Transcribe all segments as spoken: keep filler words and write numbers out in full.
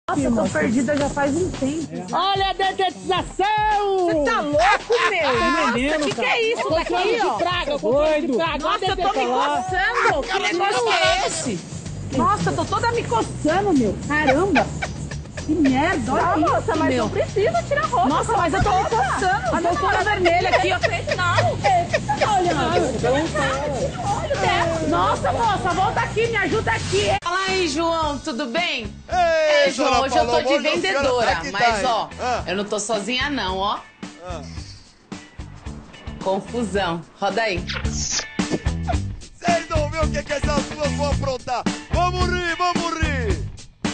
Nossa, eu tô perdida já faz um tempo. Olha a dedetização! Você tá louco, meu? Nossa, O que, que é isso daqui, ó? De praga, controle de praga. Nossa, eu tô me coçando. Que negócio é esse? Nossa, eu tô toda me coçando, meu. Caramba. Que merda, olha isso, Nossa, mas meu. não precisa tirar a roupa. Nossa, mas eu tô me coçando. A minha cara vermelha aqui, ó. Não, você tá olhando. Nossa, moça, volta aqui, me ajuda aqui. Fala aí, João, tudo bem? Ei, É, João, dona hoje eu tô Paloma, de hoje a senhora vendedora, tá que mas tá, hein? ó, Ah. eu não tô sozinha não, ó. Ah. Confusão. Roda aí. Vocês não vê o que, que essas duas vão aprontar? Vamos rir, vamos rir!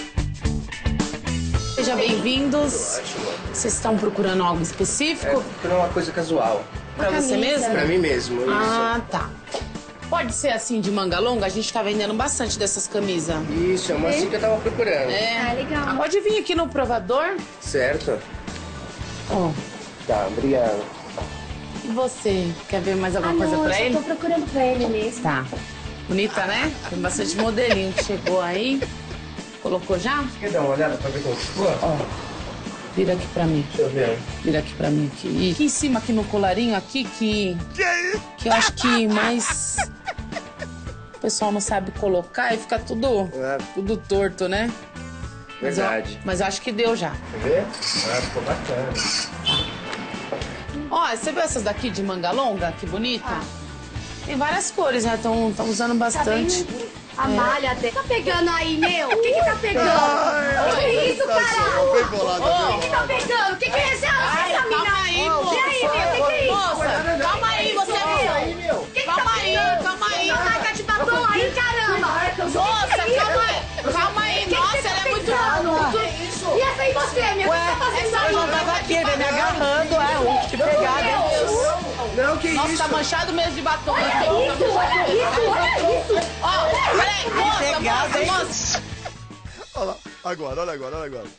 Sejam bem-vindos. Vocês estão procurando algo específico? É uma coisa casual. Pra você mesmo? Pra mim mesmo, isso. Ah, tá. Pode ser assim de manga longa? A gente tá vendendo bastante dessas camisas. Isso, é uma assim que eu tava procurando. É. Ah, legal. Pode vir aqui no provador. Certo? Ó, Tá, obrigado. e você? Quer ver mais alguma Ah, coisa não, pra eu ele? só tô procurando pra ele mesmo. Tá. Bonita, né? Tem bastante modelinho que chegou aí. Colocou já? Quer dar uma olhada pra ver como ficou? Ó. Vira aqui pra mim. Deixa eu ver. Vira aqui pra mim. Aqui. E aqui em cima, aqui no colarinho, aqui, que, Que isso? que eu acho que mais o pessoal não sabe colocar e fica tudo, É. tudo torto, né? Mas eu- Verdade. Mas eu acho que deu já. Quer ver? Ah, ficou bacana. Ó, você viu essas daqui de manga longa? Que bonita. Tem várias cores, né? Estão usando bastante. A malha até. Tá pegando aí, meu? O que que tá pegando? O que é isso, Tá só caralho? bem bolada, Ô, O que que tá pegando? O que que é esse? Ai, Essa mina? calma aí, moça. E aí, meu? O que que é isso? Moça, calma aí, você meu. O que que Calma tá aí, pegando? calma aí. Uma marca de batom aí, caramba. Moça, calma aí. Calma aí. Nossa, ela é muito... E essa aí você, meu? O que você tá fazendo aí? Eu tava aqui, vem me agarrando, é, um te pegada. Não, que Nossa, isso? tá manchado mesmo de batom. Olha isso, olha isso, olha isso. Ó, peraí, moça, moça, moça. Olha lá, agora, olha agora, olha agora.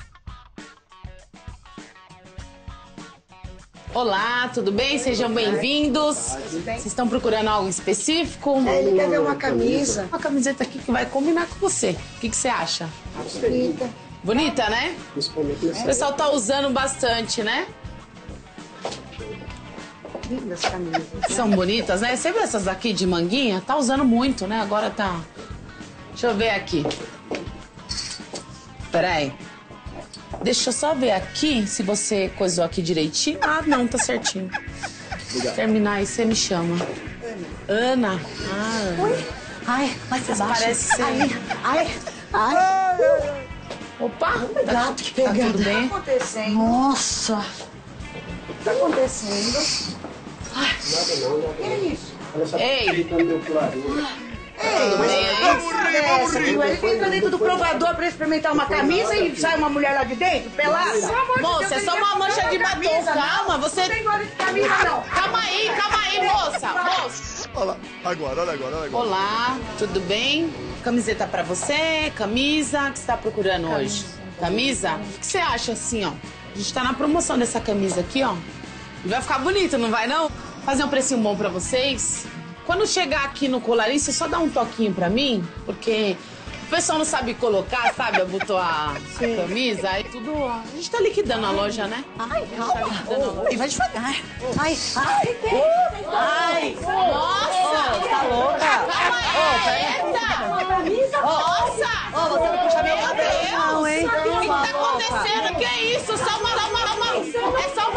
Olá, tudo bem? Sejam bem-vindos. Vocês estão procurando algo específico? É, ele quer ver uma camisa. Uma camiseta aqui que vai combinar com você. O que, que você acha? Bonita. Bonita, né? O pessoal tá usando bastante, né? Lindas camisas. São bonitas, né? Você viu essas daqui de manguinha? Tá usando muito, né? Agora tá... Deixa eu ver aqui. Peraí. Deixa eu só ver aqui se você coisou aqui direitinho. Ah, não, tá certinho. Terminar aí, você me chama. Ana. Ah, Ana. Ai, vai pra baixo. Parece ser... Ai, ai. Opa, tá, Pegado, que tá pegado. tudo bem? acontecendo? Nossa. O que tá acontecendo? Ei, Ei, mas bem aí? Vamos rir, vamos rir! ele entra dentro do provador pra experimentar uma camisa e sai uma mulher lá de dentro, pelada? Moça, é só uma mancha de batom. Calma, você... Não tem gosto de camisa, não. Calma aí, calma aí, moça. Moça. Olha lá, agora, olha agora, olha agora. Olá, tudo bem? Camiseta pra você, camisa. O que você tá procurando hoje? Camisa? O que você acha assim, ó? A gente tá na promoção dessa camisa aqui, ó. E vai ficar bonito, não vai não? Fazer um precinho bom pra vocês. Quando chegar aqui no colarinho, você só dá um toquinho pra mim, porque o pessoal não sabe colocar, sabe? Abotoar a camisa, aí tudo... ó. A gente tá liquidando a loja, né? Ai, A gente tá liquidando a loja. E vai devagar. Ai, ai. Ai! Nossa! Tá louca? Calma aí! Eita! Nossa! Ô, você não puxa Meu minha Deus! não, hein? O que que tá acontecendo? Que é isso? Só uma, uma, uma... É só